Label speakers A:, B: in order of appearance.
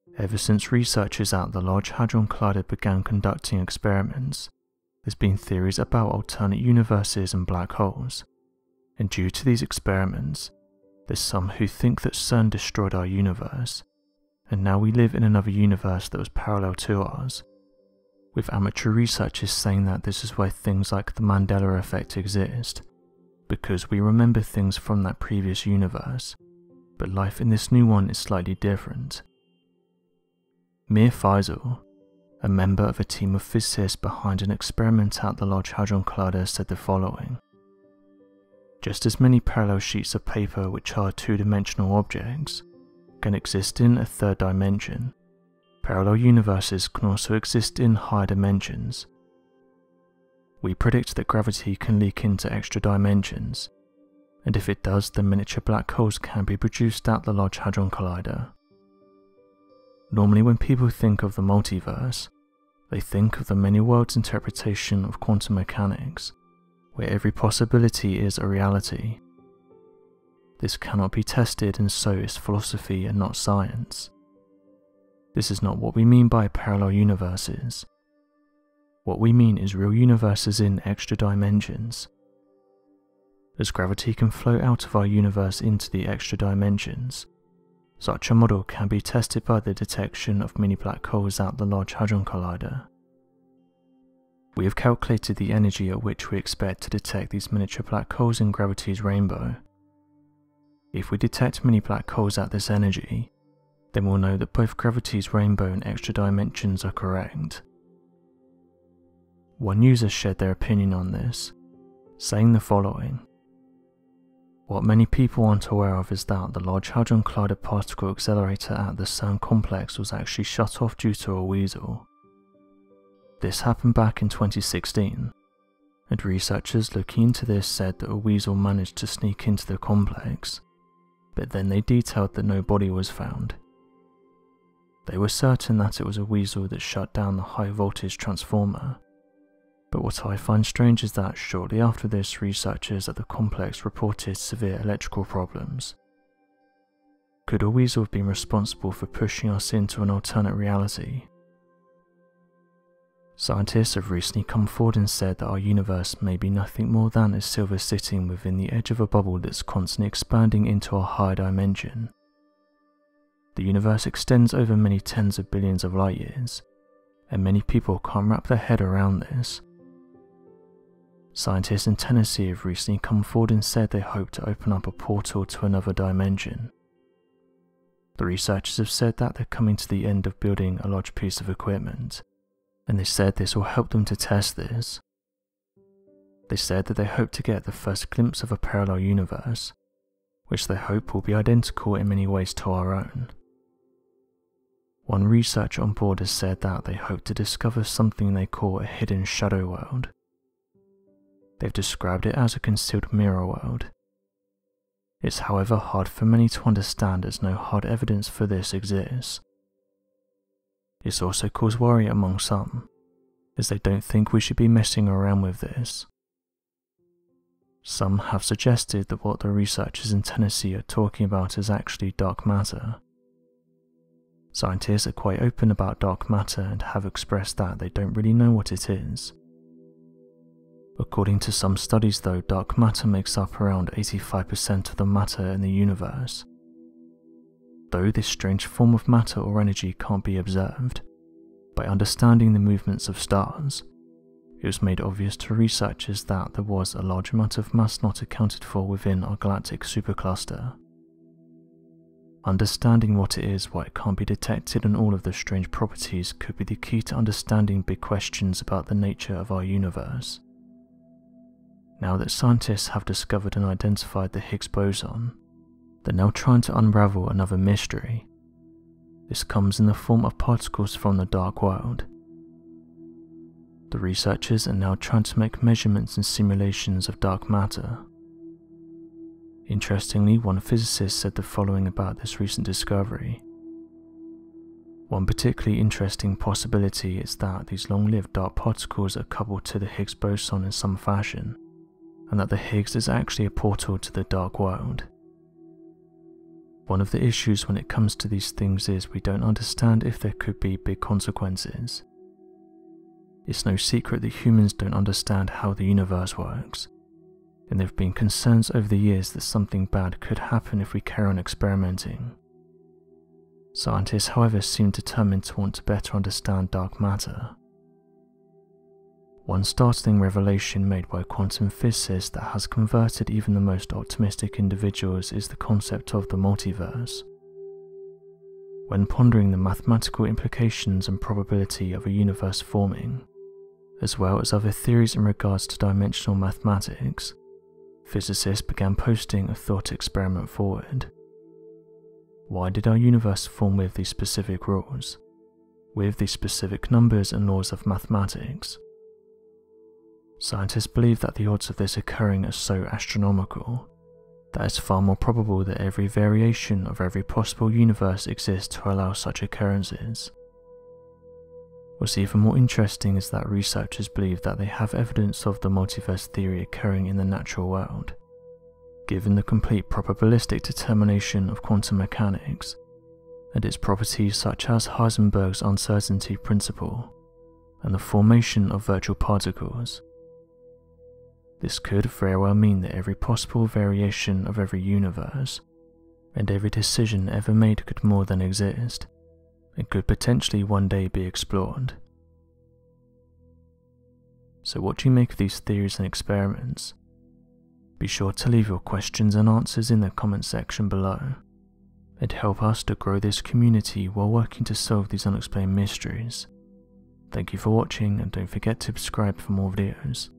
A: Ever since researchers at the Large Hadron Collider began conducting experiments, there's been theories about alternate universes and black holes, and due to these experiments, there's some who think that CERN destroyed our universe, and now we live in another universe that was parallel to ours, with amateur researchers saying that this is why things like the Mandela effect exist, because we remember things from that previous universe, but life in this new one is slightly different. Mir Faisal, a member of a team of physicists behind an experiment at the Large Hadron Collider, said the following: "Just as many parallel sheets of paper which are two-dimensional objects can exist in a third dimension, parallel universes can also exist in higher dimensions. We predict that gravity can leak into extra dimensions, and if it does, then miniature black holes can be produced at the Large Hadron Collider. Normally when people think of the multiverse, they think of the many worlds interpretation of quantum mechanics, where every possibility is a reality. This cannot be tested, and so is philosophy and not science. This is not what we mean by parallel universes. What we mean is real universes in extra dimensions. As gravity can flow out of our universe into the extra dimensions, such a model can be tested by the detection of mini black holes at the Large Hadron Collider. We have calculated the energy at which we expect to detect these miniature black holes in gravity's rainbow. If we detect mini black holes at this energy, then we'll know that both gravity's rainbow and extra dimensions are correct." One user shared their opinion on this, saying the following: "What many people aren't aware of is that the Large Hadron Collider particle accelerator at the CERN complex was actually shut off due to a weasel. This happened back in 2016, and researchers looking into this said that a weasel managed to sneak into the complex, but then they detailed that no body was found. They were certain that it was a weasel that shut down the high voltage transformer, but what I find strange is that shortly after this, researchers at the complex reported severe electrical problems. Could a weasel have been responsible for pushing us into an alternate reality?" Scientists have recently come forward and said that our universe may be nothing more than a silver sitting within the edge of a bubble that's constantly expanding into a higher dimension. The universe extends over many tens of billions of light years, and many people can't wrap their head around this. Scientists in Tennessee have recently come forward and said they hope to open up a portal to another dimension. The researchers have said that they're coming to the end of building a large piece of equipment, and they said this will help them to test this. They said that they hope to get the first glimpse of a parallel universe, which they hope will be identical in many ways to our own. One researcher on board has said that they hope to discover something they call a hidden shadow world. They've described it as a concealed mirror world. It's however hard for many to understand as no hard evidence for this exists. It's also caused worry among some, as they don't think we should be messing around with this. Some have suggested that what the researchers in Tennessee are talking about is actually dark matter. Scientists are quite open about dark matter and have expressed that they don't really know what it is. According to some studies though, dark matter makes up around 85% of the matter in the universe. Though this strange form of matter or energy can't be observed, by understanding the movements of stars, it was made obvious to researchers that there was a large amount of mass not accounted for within our galactic supercluster. Understanding what it is, why it can't be detected, and all of the strange properties could be the key to understanding big questions about the nature of our universe. Now that scientists have discovered and identified the Higgs boson, they're now trying to unravel another mystery. This comes in the form of particles from the dark world. The researchers are now trying to make measurements and simulations of dark matter. Interestingly, one physicist said the following about this recent discovery. One particularly interesting possibility is that these long-lived dark particles are coupled to the Higgs boson in some fashion, and that the Higgs is actually a portal to the dark world. One of the issues when it comes to these things is we don't understand if there could be big consequences. It's no secret that humans don't understand how the universe works, and there have been concerns over the years that something bad could happen if we carry on experimenting. Scientists, however, seem determined to want to better understand dark matter. One startling revelation made by quantum physicists that has converted even the most optimistic individuals is the concept of the multiverse. When pondering the mathematical implications and probability of a universe forming, as well as other theories in regards to dimensional mathematics, physicists began posting a thought experiment forward. Why did our universe form with these specific rules, with these specific numbers and laws of mathematics? Scientists believe that the odds of this occurring are so astronomical that it's far more probable that every variation of every possible universe exists to allow such occurrences. What's even more interesting is that researchers believe that they have evidence of the multiverse theory occurring in the natural world, given the complete probabilistic determination of quantum mechanics and its properties such as Heisenberg's uncertainty principle and the formation of virtual particles. This could very well mean that every possible variation of every universe and every decision ever made could more than exist, and could potentially one day be explored. So what do you make of these theories and experiments? Be sure to leave your questions and answers in the comment section below, and help us to grow this community while working to solve these unexplained mysteries. Thank you for watching, and don't forget to subscribe for more videos.